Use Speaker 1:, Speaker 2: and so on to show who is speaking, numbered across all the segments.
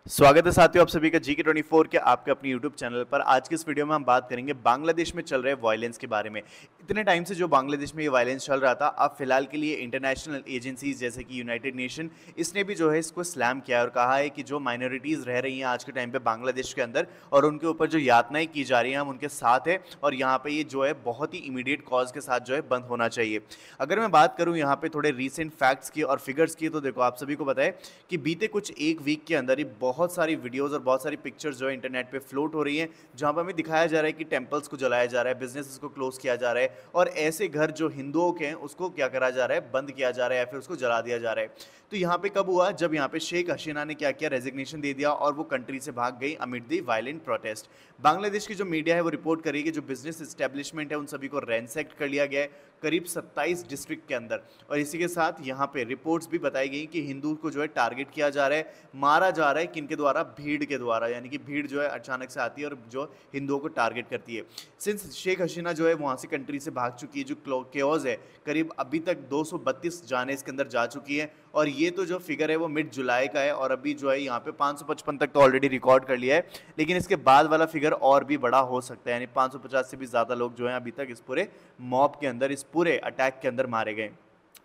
Speaker 1: स्वागत है साथियों आप सभी का GK24 के आपके अपनी YouTube चैनल पर। आज की इस वीडियो में हम बात करेंगे बांग्लादेश में चल रहे वायलेंस के बारे में। इतने टाइम से जो बांग्लादेश में ये वायलेंस चल रहा था, अब फिलहाल के लिए इंटरनेशनल एजेंसीज जैसे कि यूनाइटेड नेशन, इसने भी जो है इसको स्लैम किया और कहा है कि जो माइनॉरिटीज़ रह रही हैं आज के टाइम पे बांग्लादेश के अंदर और उनके ऊपर जो यातनाएं की जा रही हैं, हम उनके साथ हैं और यहाँ पे ये जो है बहुत ही इमीडिएट कॉज के साथ जो है बंद होना चाहिए। अगर मैं बात करूँ यहाँ पे थोड़े रिसेंट फैक्ट्स की और फिगर्स की, तो देखो आप सभी को पता है कि बीते कुछ एक वीक के अंदर ही बहुत सारी वीडियोस और बहुत सारी पिक्चर्स जो है इंटरनेट पे फ्लोट हो रही हैं, जहां पर हमें दिखाया जा रहा है कि टेंपल्स को जलाया जा रहा है, बिजनेसेस को क्लोज किया जा रहा है और ऐसे घर जो हिंदुओं के हैं उसको क्या करा जा रहा है, बंद किया जा रहा है या फिर उसको जला दिया जा रहा है। तो यहाँ पे कब हुआ, जब यहाँ पे शेख हसीना ने क्या किया, रेजिग्नेशन दे दिया और वो कंट्री से भाग गई amid the violent protest. Bangladesh की जो मीडिया है वो रिपोर्ट करी कि जो बिजनेस एस्टेब्लिशमेंट है उन सभी को रैंसैक्ट कर लिया गया है करीब 27 डिस्ट्रिक्ट के अंदर। और इसी के साथ यहाँ पे रिपोर्ट्स भी बताई गई कि हिंदू को जो है टारगेट किया जा रहा है, मारा जा रहा है, किनके द्वारा, भीड़ के द्वारा, यानी कि भीड़ जो है अचानक से आती है और जो हिंदुओं को टारगेट करती है। सिंस शेख हसीना जो है वहाँ से कंट्री से भाग चुकी है, जो केओस है करीब अभी तक 232 जाने इसके अंदर जा चुकी है और ये तो जो फिगर है वो मिड जुलाई का है और अभी जो है यहाँ पे 555 तक तो ऑलरेडी रिकॉर्ड कर लिया है, लेकिन इसके बाद वाला फिगर और भी बड़ा हो सकता है, यानी 550 से भी ज़्यादा लोग जो हैं अभी तक इस पूरे मॉब के अंदर, इस पूरे अटैक के अंदर मारे गए।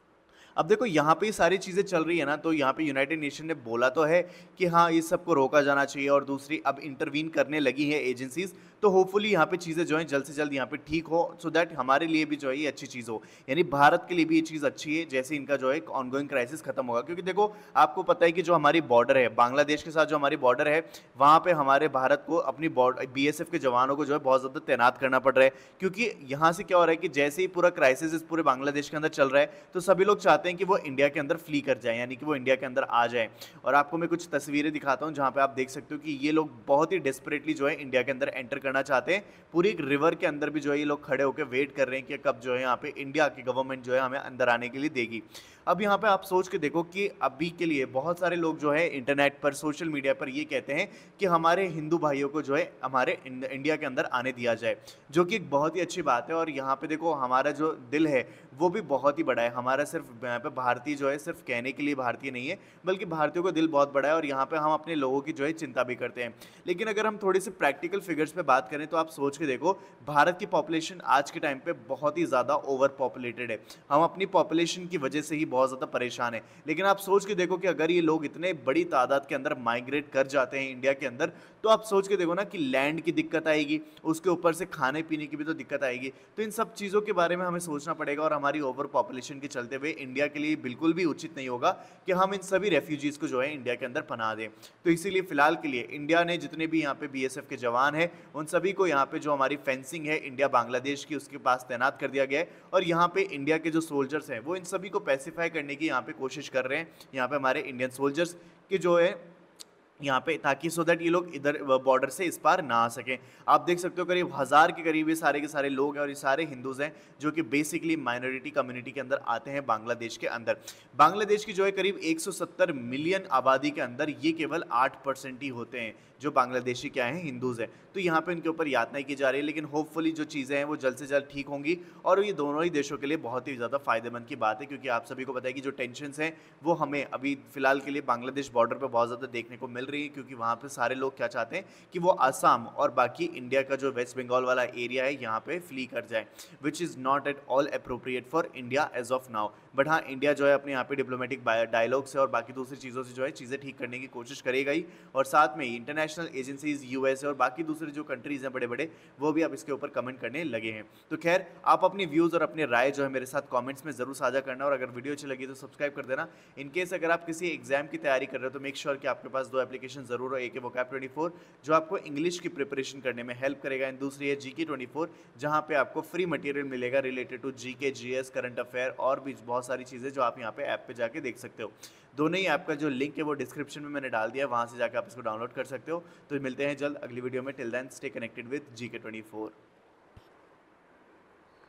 Speaker 1: अब देखो यहाँ पे ये सारी चीज़ें चल रही है ना, तो यहाँ पे यूनाइटेड नेशन ने बोला तो है कि हाँ इस सबको रोका जाना चाहिए और दूसरी अब इंटरवीन करने लगी है एजेंसीज, तो होपफुली यहाँ पे चीज़ें जो हैं जल्द से जल्द यहाँ पे ठीक हो, सो दैट हमारे लिए भी जो है ये अच्छी चीज़ हो, यानी भारत के लिए भी ये चीज़ अच्छी है जैसे इनका जो है ऑनगोइंग क्राइसिस खत्म होगा। क्योंकि देखो आपको पता है कि जो हमारी बॉर्डर है बांग्लादेश के साथ, जो हमारी बॉर्डर है वहाँ पे हमारे भारत को अपनी BSF के जवानों को जो है बहुत ज़्यादा तैनात करना पड़ रहा है। क्योंकि यहाँ से क्या हो रहा है कि जैसे ही पूरा क्राइसिस इस पूरे बांग्लादेश के अंदर चल रहा है तो सभी लोग चाहते हैं कि वो इंडिया के अंदर फ्ली कर जाए, यानी कि वो इंडिया के अंदर आ जाए। और आपको मैं कुछ तस्वीरें दिखाता हूँ जहाँ पे आप देख सकते हो कि ये लोग बहुत ही डेस्परेटली जो है इंडिया के अंदर एंटर करना चाहते हैं। पूरी एक रिवर के अंदर भी जो है ये लोग खड़े होकर वेट कर रहे हैं कि कब जो है यहाँ पे इंडिया की गवर्नमेंट जो है हमें अंदर आने के लिए देगी। अब यहाँ पे आप सोच के देखो कि अभी के लिए बहुत सारे लोग जो है इंटरनेट पर, सोशल मीडिया पर ये कहते हैं कि हमारे हिंदू भाइयों को जो है हमारे इंडिया के अंदर आने दिया जाए, जो कि एक बहुत ही अच्छी बात है। और यहाँ पे देखो हमारा जो दिल है वो भी बहुत ही बड़ा है, हमारा सिर्फ यहाँ पे भारतीय जो है सिर्फ कहने के लिए भारतीय नहीं है, बल्कि भारतीयों का दिल बहुत बड़ा है और यहाँ पे हम अपने लोगों की जो है चिंता भी करते हैं। लेकिन अगर हम थोड़ी सी प्रैक्टिकल फिगर्स पे बात करें तो आप सोच के देखो, भारत की पॉपुलेशन आज के टाइम पे बहुत ही ज़्यादा ओवर पॉपुलेटेड है, हम अपनी पॉपुलेशन की वजह से ही बहुत ज़्यादा परेशान है। लेकिन आप सोच के देखो कि अगर ये लोग इतने बड़ी तादाद के अंदर माइग्रेट कर जाते हैं इंडिया के अंदर, तो आप सोच के देखो ना कि लैंड की दिक्कत आएगी, उसके ऊपर से खाने पीने की भी तो दिक्कत आएगी। तो इन सब चीज़ों के बारे में हमें सोचना पड़ेगा और हमारी ओवर पॉपुलेशन के चलते हुए इंडिया के लिए बिल्कुल भी उचित नहीं होगा कि हम इन सभी रेफ्यूजीज़ को जो है इंडिया के अंदर पनाह दें। तो इसीलिए फिलहाल के लिए इंडिया ने जितने भी यहाँ पे BSF के जवान हैं उन सभी को यहाँ पे जो हमारी फेंसिंग है इंडिया बांग्लादेश की उसके पास तैनात कर दिया गया है और यहाँ पे इंडिया के जो सोल्जर्स हैं वो इन सभी को पैसिफाई करने की यहाँ पे कोशिश कर रहे हैं, यहाँ पे हमारे इंडियन सोल्जर्स की जो है यहाँ पे, ताकि सो दैट ये लोग इधर बॉर्डर से इस पार ना आ सकें। आप देख सकते हो करीब 1000 के करीब ये सारे के सारे लोग हैं और ये सारे हिंदूज हैं जो कि बेसिकली माइनॉरिटी कम्युनिटी के अंदर आते हैं बांग्लादेश के अंदर। बांग्लादेश की जो है करीब 170 मिलियन आबादी के अंदर ये केवल 8% ही होते हैं जो बांग्लादेशी क्या हैं, हिंदूज हैं। तो यहाँ पे इनके ऊपर यातनाएं की जा रही है, लेकिन होपफुली जो चीज़ें हैं वो जल्द से जल्द ठीक होंगी और ये दोनों ही देशों के लिए बहुत ही ज़्यादा फायदेमंद की बात है। क्योंकि आप सभी को पता है कि जो टेंशन्स हैं वो हमें अभी फिलहाल के लिए बांग्लादेश बॉर्डर पर बहुत ज़्यादा देखने को मिल रही है, क्योंकि वहाँ पे सारे लोग क्या चाहते हैं कि वो आसाम और बाकी इंडिया का जो वेस्ट बंगाल वाला एरिया है यहाँ पे फ्ली कर जाए, which is not at all appropriate for India as of now. But हाँ, इंडिया जो है अपने यहाँ पे डिप्लोमेटिक डायलॉग से और बाकी दूसरी चीज़ों से जो है चीज़ें ठीक करने की कोशिश करेगा ही, और साथ में इंटरनेशनल एजेंसीज, USA और बाकी दूसरे जो कंट्रीज़ हैं बड़े बड़े, वो भी अब इसके ऊपर कमेंट करने लगे हैं। तो खैर, आप अपनी व्यूज़ और अपनी राय जो है मेरे साथ कमेंट्स में ज़रूर साझा करना, और अगर वीडियो अच्छी लगी तो सब्सक्राइब कर देना। इन केस अगर आप किसी एग्जाम की तैयारी कर रहे हो तो मेक श्योर कि आपके पास 2 एप्लीकेशन ज़रूर हो, एक है vocab24 जो आपको इंग्लिश की प्रिपरेशन करने में हेल्प करेगा, एंड दूसरी है GK24 जहाँ पे आपको फ्री मटेरियल मिलेगा related to GK, GS, current affair और भी बहुत सारी चीज़ें जो आप यहाँ पे ऐप पे जाके देख सकते हो। दोनों ही ऐप का जो लिंक है वो डिस्क्रिप्शन में मैंने डाल दिया है, वहाँ से जाकर आप इसको डाउनलोड कर सकते हो। तो मिलते हैं जल्द अगली वीडियो में। Till then stay connected with GK24।